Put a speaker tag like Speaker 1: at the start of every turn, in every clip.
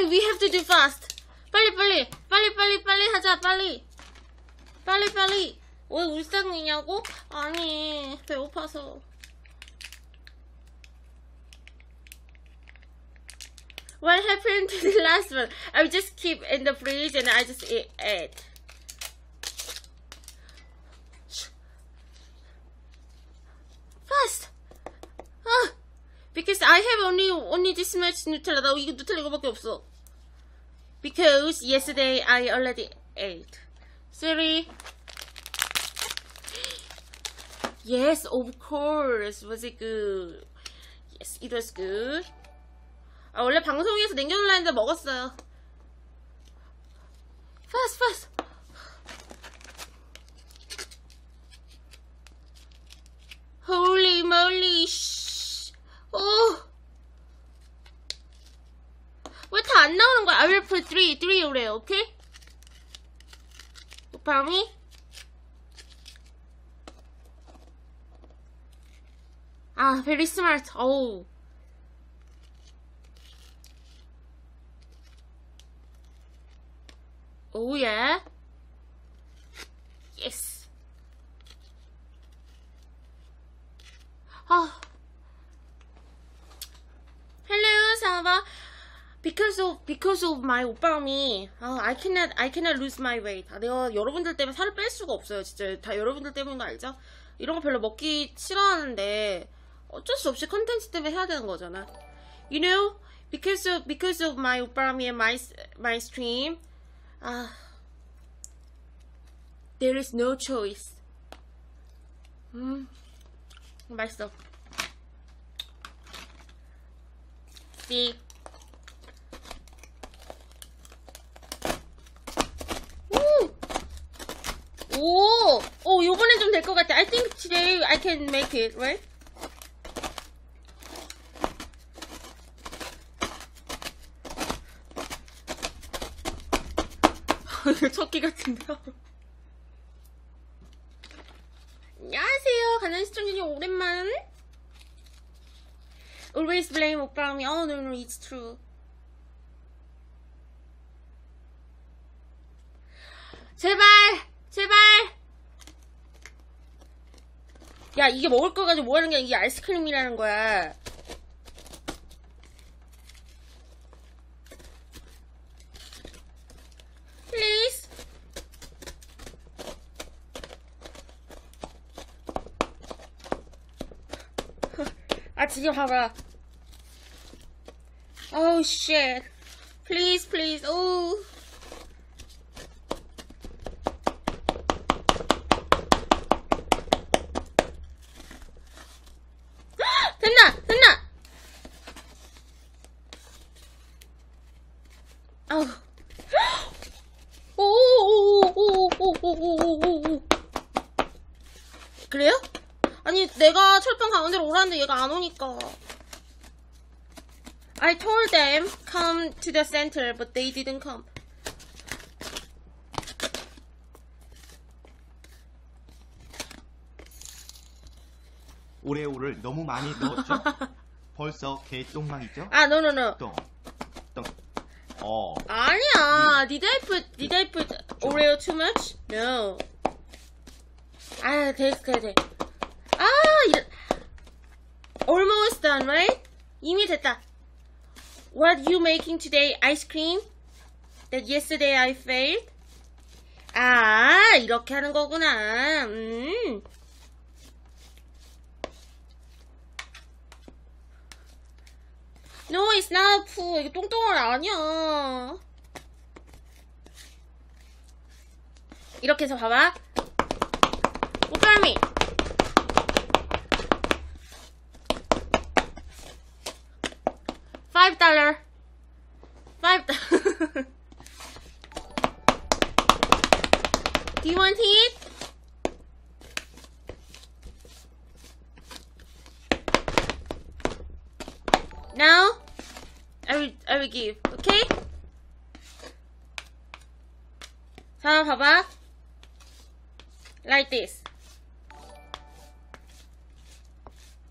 Speaker 1: we have to do fast. 빨리 하자, 빨리. 왜 울상이냐고? 아니, 배고파서. What happened to the last one? I just keep in the fridge and I just ate. Fast! Because I have only this much Nutella. 나 이거 누텔라 이거밖에 없어. Because yesterday I already ate. Sorry. Yes, of course. Was it good? Yes, it was good. 아, 원래 방송에서 남겨놓으려 했는데 먹었어요. Fast. Holy moly. 왜 다 안 나오는 거야? I will put 3 오래요, 오케이? 오빠미? 아, very smart. 어우. Oh yeah. Yes. Hello, Sava. Because of my 오빠미. I cannot lose my weight. 내가 여러분들 때문에 살을 뺄 수가 없어요. 진짜 다 여러분들 때문인 거 알죠? 이런 거 별로 먹기 싫어하는데 어쩔 수 없이 컨텐츠 때문에 해야 되는 거잖아. You know, because of my 오빠미 and my stream. There is no choice. 맛있어. See. 오, 요번엔 좀 될 것 같아. I think today I can make it, right? 척기 같은데요? 안녕하세요. 가난 시청자님 오랜만. Always blame 오빠미. Oh, no, it's true. 제발. 야, 이게 먹을 거 가지고 뭐 하는 게 이게 아이스크림이라는 거야. Please. 아, 지금 봐봐. Oh shit. Please. Oh. 됐나? 아우. 오. 그래요? 아니, 내가 철판 가운데로 오라는데 얘가 안 오니까. I told them come to the center, but they didn't come.
Speaker 2: 오레오를 너무 많이 넣었죠? 벌써 개똥망이죠?
Speaker 1: 아, no.
Speaker 2: 똥.
Speaker 1: 아니야. Did I put Oreo too much? No. 아, 돼. Almost done, right? 이미 됐다. What you making today? Ice cream? That yesterday I failed? 아, 이렇게 하는 거구나. No, it's not a poo. 이게 똥똥을 아니야. 이렇게 해서 봐봐. 오빠미. $5. Do you want it? Now, I will give. Okay? 자, 봐봐. Like this.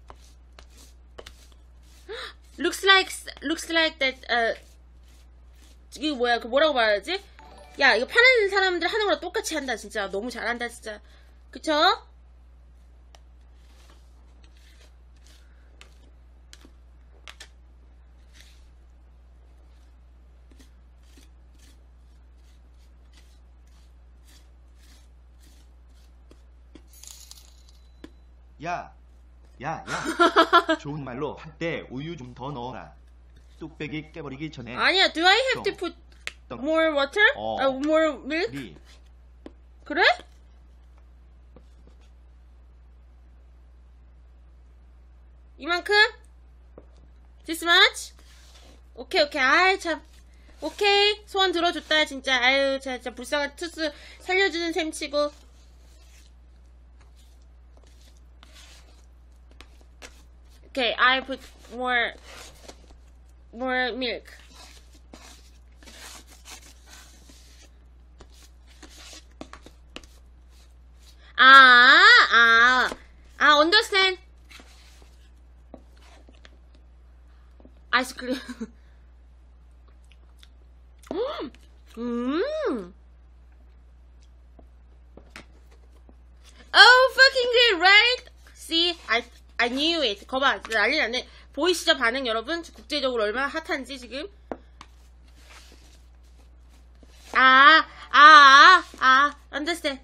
Speaker 1: Looks like that 이거 뭐야, 그 뭐라고 말하지? 야, 이거 파는 사람들 하는 거랑 똑같이 한다, 진짜. 너무 잘한다, 진짜. 그쵸?
Speaker 2: 야, 좋은 말로 할 때 우유 좀 더 넣어라. 뚝배기 깨버리기 전에.
Speaker 1: 아니야, do I have to put more water? More milk? 그래? 이만큼? This much? 오케이. 아이, 참. 오케이. 소원 들어줬다, 진짜. 아유, 진짜 불쌍한 투스 살려주는 셈 치고. Okay, I put more milk. Understand. Ice cream. Oh, fucking good, right? See, I knew it. 거봐, 난리 났네. 보이시죠, 반응 여러분? 국제적으로 얼마나 핫한지 지금? understand.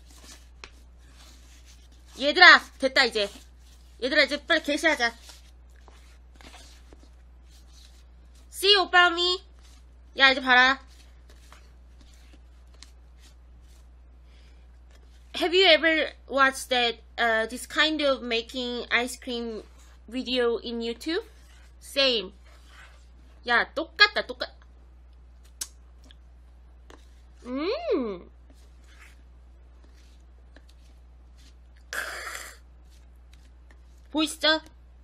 Speaker 1: 얘들아, 됐다 이제. 얘들아, 이제 빨리 개시하자. See, 오빠 미. 야, 이제 봐라. Have you ever watched that this kind of making ice cream video in YouTube? Same. 야, 똑같다. 보이시죠?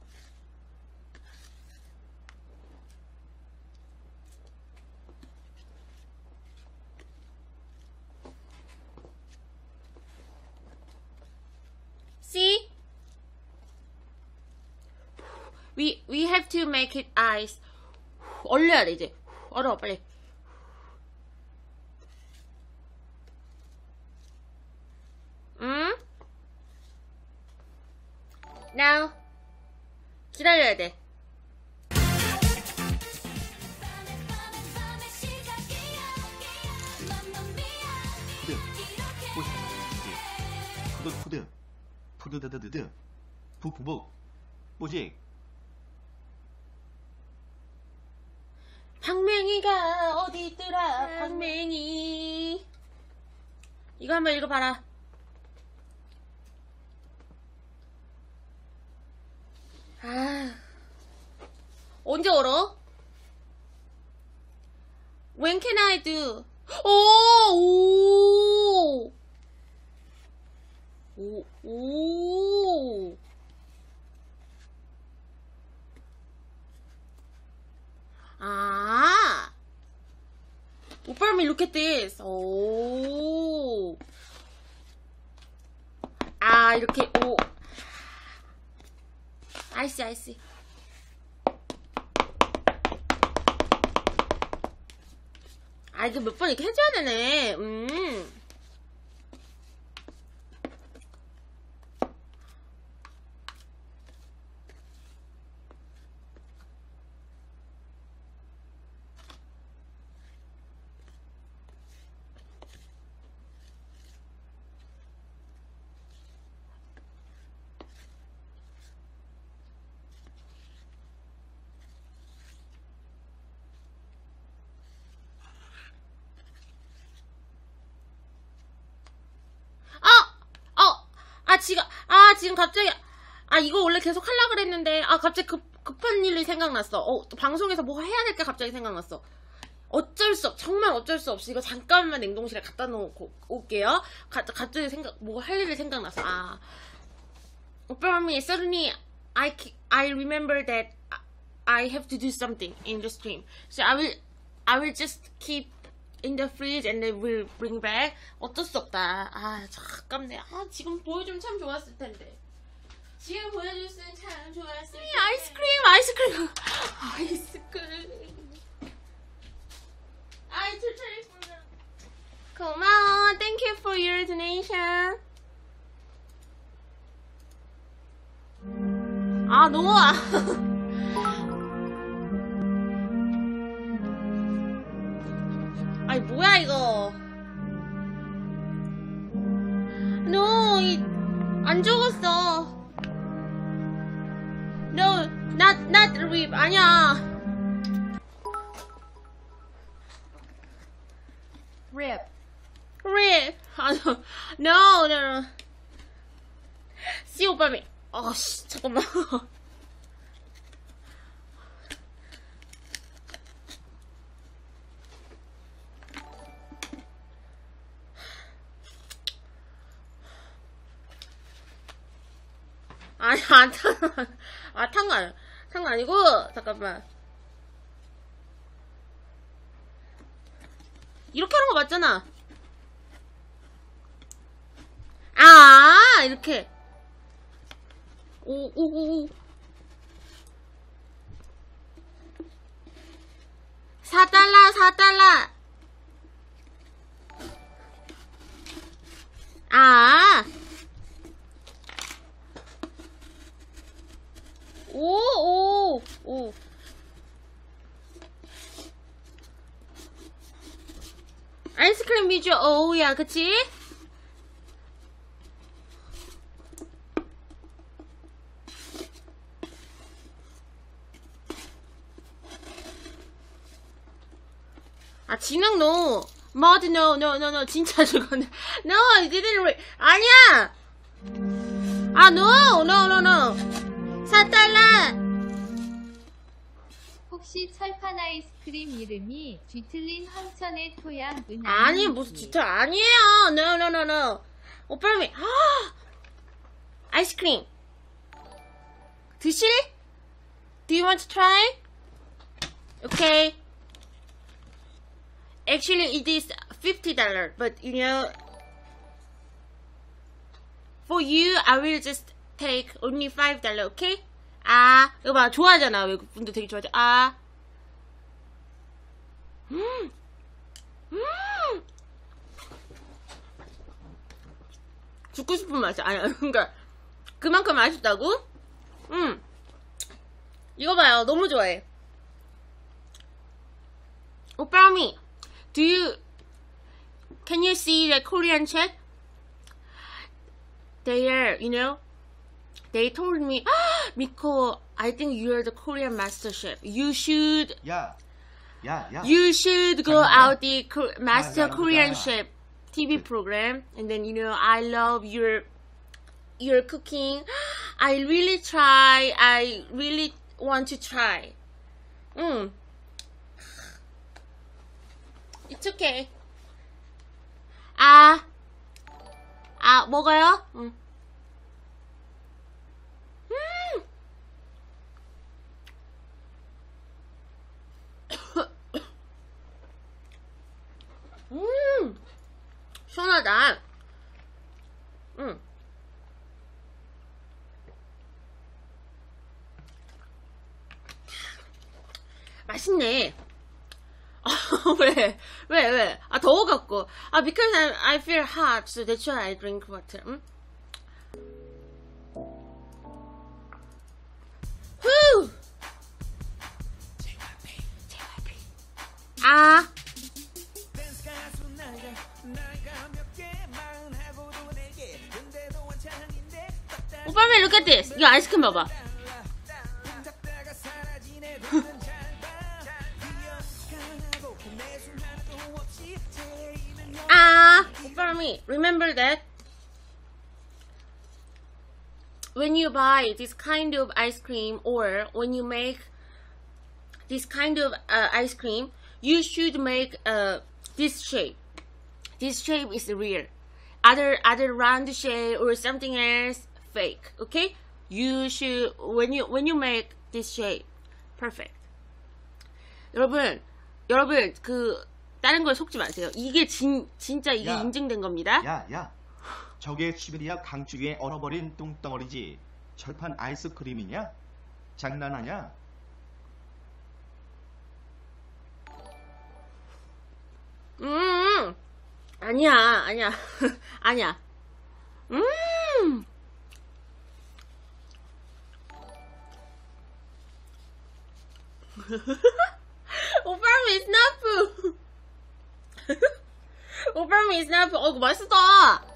Speaker 1: See? We have to make it ice. 얼려야 돼, 이제. 얼어, 빨리. Now. 기다려야 돼.
Speaker 2: 푸드드드드 북북북 뭐지?
Speaker 1: 박맹이가 어디 있더라, 박맹이. 이거 한번 읽어봐라. 언제 얼어? When can I do? 오. 오빠, look at this. 오. 이렇게, 오. I see. 이거 몇 번 이렇게 해줘야 되네. 지금 갑자기, 이거 원래 계속 하려고 그랬는데, 갑자기 급한 일이 생각났어. 또 방송에서 뭐 해야 될까 갑자기 생각났어. 정말 어쩔 수 없이 이거 잠깐만 냉동실에 갖다 놓고 올게요. 갑자기 뭐 할 일이 생각났어. 오빠, suddenly I remember that I have to do something in the stream. So I will just keep in the fridge and then we'll bring back. 어쩔 수 없다. 아깝네. 지금 보여주면 참 좋았을 텐데. 지금 보여줬으면 참 좋았을 텐데. 아이스크림. thank you for your donation. 아, 너무 아니, 뭐야, 이거. No, 안 죽었어. No, not rip. 아니야.
Speaker 3: Rip.
Speaker 1: Rip. 아, no. C 오빠미. 씨, 잠깐만. 아니, 탄 거 아니고, 잠깐만. 이렇게 하는 거 맞잖아. 이렇게. 오. 4달러. 오. 아이스크림 위주, 오야, 그치? 진흥 no. Mud no. 진짜 죽었네. No, I didn't read. 아니야. no. 4달러.
Speaker 3: 혹시 철판 아이스크림 이름이 뒤틀린 황천의 토양은
Speaker 1: 아니, 무슨 진짜 아니에요. No. 오빠미. 아이스크림. 드실래? Do you want to try? Okay. Actually, it is $50, but you know, for you, I will just take only $5, okay? 이거 봐, 좋아하잖아. 외국분들 되게 좋아하죠. 죽고 싶은 맛이 아니야. 그러니까 그만큼 맛있다고? 이거 봐요. 너무 좋아해. 오빠미. Can you see the Korean chat? They told me, Miko, I think you're the Korean master chef. You should
Speaker 2: 야.
Speaker 1: You should go out the Master
Speaker 2: 나랑
Speaker 1: Korean
Speaker 2: 보자.
Speaker 1: Chef TV program, and then I love your cooking. I really want to try. It's okay. 먹어요? 시원하다. 맛있네. 왜? 더워갖고. Because I feel hot, so that's why I drink water. Whew! 오빠, look at this. 이거 아이스크림 봐봐. 오빠, remember that when you buy this kind of ice cream, or when you make this kind of ice cream, you should make this shape. This shape is real. Other round shape or something else, fake. Okay? You should, when you make this shape, perfect. 여러분 다른 걸 속지 마세요. 이게 진짜 이게
Speaker 2: 야.
Speaker 1: 인증된 겁니다.
Speaker 2: 야. 저게 시베리아 강줄기에 얼어버린 똥덩어리지. 철판 아이스크림이냐? 장난하냐?
Speaker 1: 아니야, 아니야. 아니야. 오빠미 is not food. 오빠미 is not food. 이거 맛있다.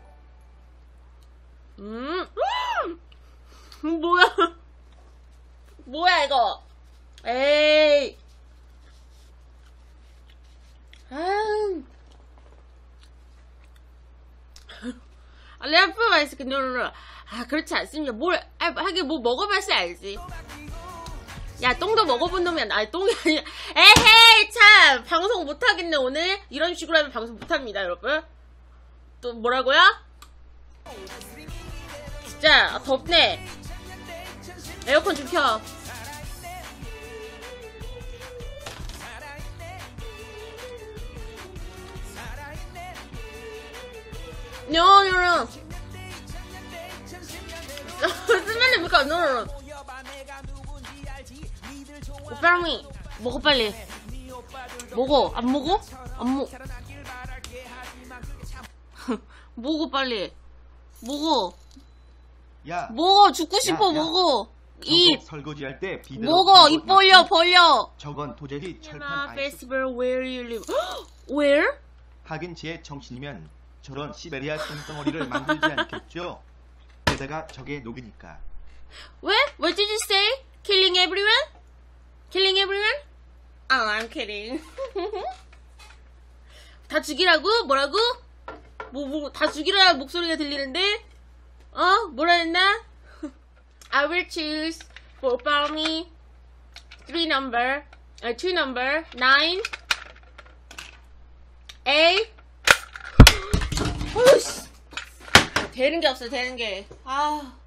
Speaker 1: 뭐야? 뭐야 이거? 에이. 레프 맛있게 노노노. 아 그렇지 않습니다. 하긴 뭐 먹어봐서 알지. 야 똥도 먹어본 놈이 아니 똥이 아니야. 에헤이 참 방송 못하겠네 오늘. 이런 식으로 하면 방송 못합니다 여러분. 또 뭐라고요? 진짜 덥네. 에어컨 좀 켜. 노노노. 스멜이 뭐야? 노노노. 오빠미 먹어 빨리. 먹어. 안 먹어? 안 먹어. 먹어 빨리. 먹어.
Speaker 2: 야,
Speaker 1: 먹어. 죽고 싶어.
Speaker 2: 야.
Speaker 1: 먹어.
Speaker 2: 저거
Speaker 1: 입.
Speaker 2: 설거지할 때 비늘.
Speaker 1: 먹어. 입 벌려.
Speaker 2: 저건 도저히 철판 아니.
Speaker 1: festival where you live. Where?
Speaker 2: 하긴 지의 정신이면 저런 시베리아 똥덩어리를 만들지 않겠죠. 게다가 저게 녹으니까.
Speaker 1: What did you say? Killing everyone? Killing everyone? Oh, I'm kidding. 다 죽이라고? 뭐라고? 다 죽이라 목소리가 들리는데? 뭐라 했나? I will choose for Palmy 2 number, 9, 8. 오씨! 되는 게 없어, 되는 게.